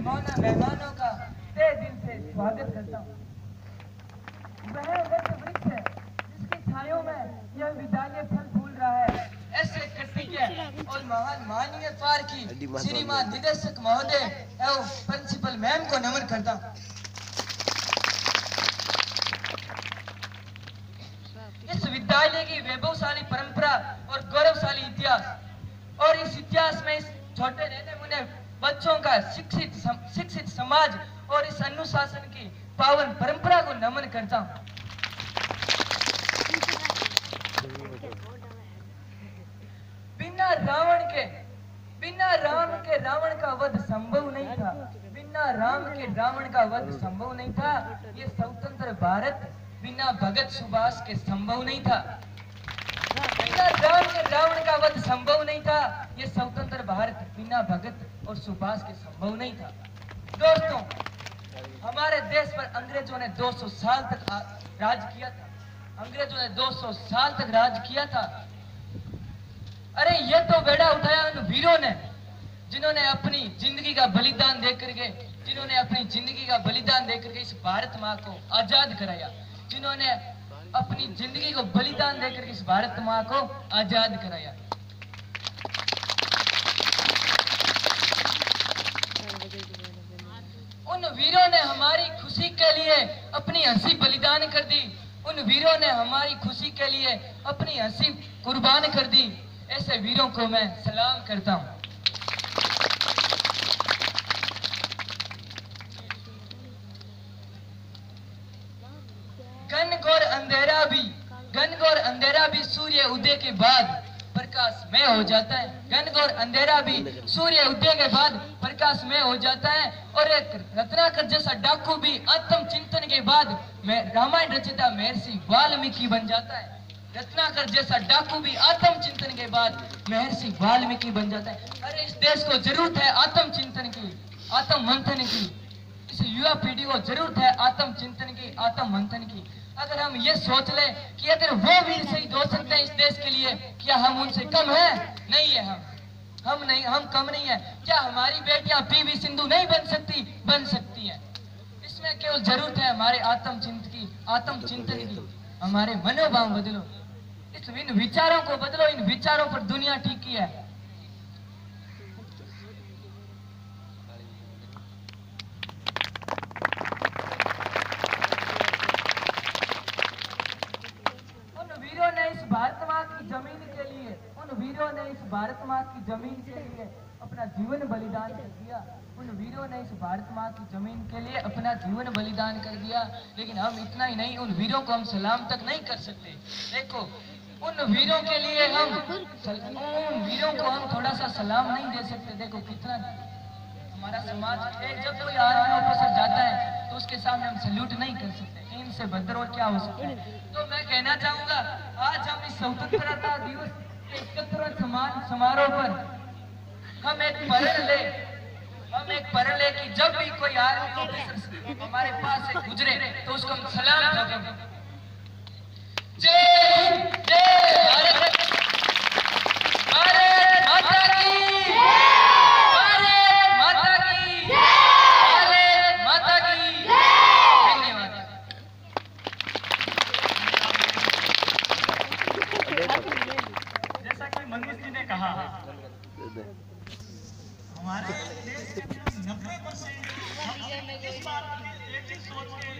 मेहमानों का तहे दिल से स्वागत करता हूँ। वह वट वृक्ष है जिसकी छायों में यह विद्यालय फल फूल रहा है। ऐसे कृतिज्ञ और महान माननीय पार की श्रीमान निदेशक महोदय एवं प्रिंसिपल मैम को नमन करता हूँ। इस विद्यालय की वैभवशाली परंपरा और गौरवशाली इतिहास और इस इतिहास में इस छोटे रहने मुने बच्चों का शिक्षित समाज और इस अनुशासन की पावन परंपरा को नमन करता हूँ। बिना राम के रावण का वध संभव नहीं था। बिना राम के रावण का वध संभव नहीं था। ये स्वतंत्र भारत बिना भगत सुभाष के संभव नहीं था। बिना राम के रावण का वध संभव नहीं था। ये स्वतंत्र भारत बिना भगत और सुभाष के संभव नहीं था। दोस्तों, हमारे देश पर अंग्रेजों ने 200 साल तक राज किया था। अंग्रेजों ने 200 साल तक राज किया था। अरे ये तो बेड़ा उठाया उन वीरों ने जिन्होंने अपनी जिंदगी का बलिदान देकर के इस भारत माँ को आजाद कराया। जिन्होंने अपनी जिंदगी को बलिदान देकर इस भारत माँ को आजाद कराया। उन वीरों ने हमारी खुशी के लिए अपनी हंसी बलिदान कर दी। उन वीरों ने हमारी खुशी के लिए अपनी हंसी कुर्बान कर दी। ऐसे वीरों को मैं सलाम करता हूं। घनघोर अंधेरा भी सूर्य उदय के बाद प्रकाशमय हो जाता है। घनघोर अंधेरा भी सूर्य उदय के बाद प्रकाशमय हो जाता है। और एक रत्नाकर जैसा डाकू भी आत्म चिंतन के बाद रामायण रचिता महर्षि वाल्मीकि बन जाता है। रत्नाकर जैसा डाकू भी आत्म चिंतन के बाद महर्षि वाल्मीकि बन जाता है। अरे इस देश को जरूरत है आत्म चिंतन की, आत्म मंथन की। इस युवा पीढ़ी को जरूरत है आत्म चिंतन की, आत्म मंथन की। अगर हम ये सोच ले कि अगर वो वीर शहीद हो सकते हैं इस देश के लिए, क्या हम उनसे कम है? नहीं है। हम कम नहीं है। क्या हमारी बेटियां पीवी सिंधु नहीं बन सकती? बन सकती है। इसमें केवल जरूरत है हमारे आत्म चिंतन की। हमारे मनोभाव बदलो, इन विचारों को बदलो। इन विचारों पर दुनिया टिकी है। भारत माँ की जमीन के लिए, उन वीरों ने इस भारत माँ की जमीन के लिए अपना जीवन बलिदान कर दिया। उन वीरों ने इस भारत माँ की जमीन के लिए अपना जीवन बलिदान कर दिया। लेकिन हम इतना ही नहीं, उन वीरों को हम सलाम तक नहीं कर सकते। देखो, उन वीरों के लिए उन वीरों को हम थोड़ा सा सलाम नहीं दे सकते। देखो कितना हमारा समाज है। जब कोई आर्मी ऑफिसर जाता है तो उसके सामने हम सैल्यूट नहीं कर सकते। इनसे बदतर और क्या हो सकता है? तो मैं कहना चाहूंगा, आज हम इस स्वतंत्रता दिवस के 71वें समारोह पर हम एक प्रण ले कि जब भी कोई आर्मी ऑफिसर हमारे पास से गुजरे तो उसको हम सलाम ठोकेंगे। जय भारत, भारत माता की, भारत माता की, भारत माता की। धन्यवाद। जैसा कि मनीष जी ने कहा, हमारे देश के 90% इस बात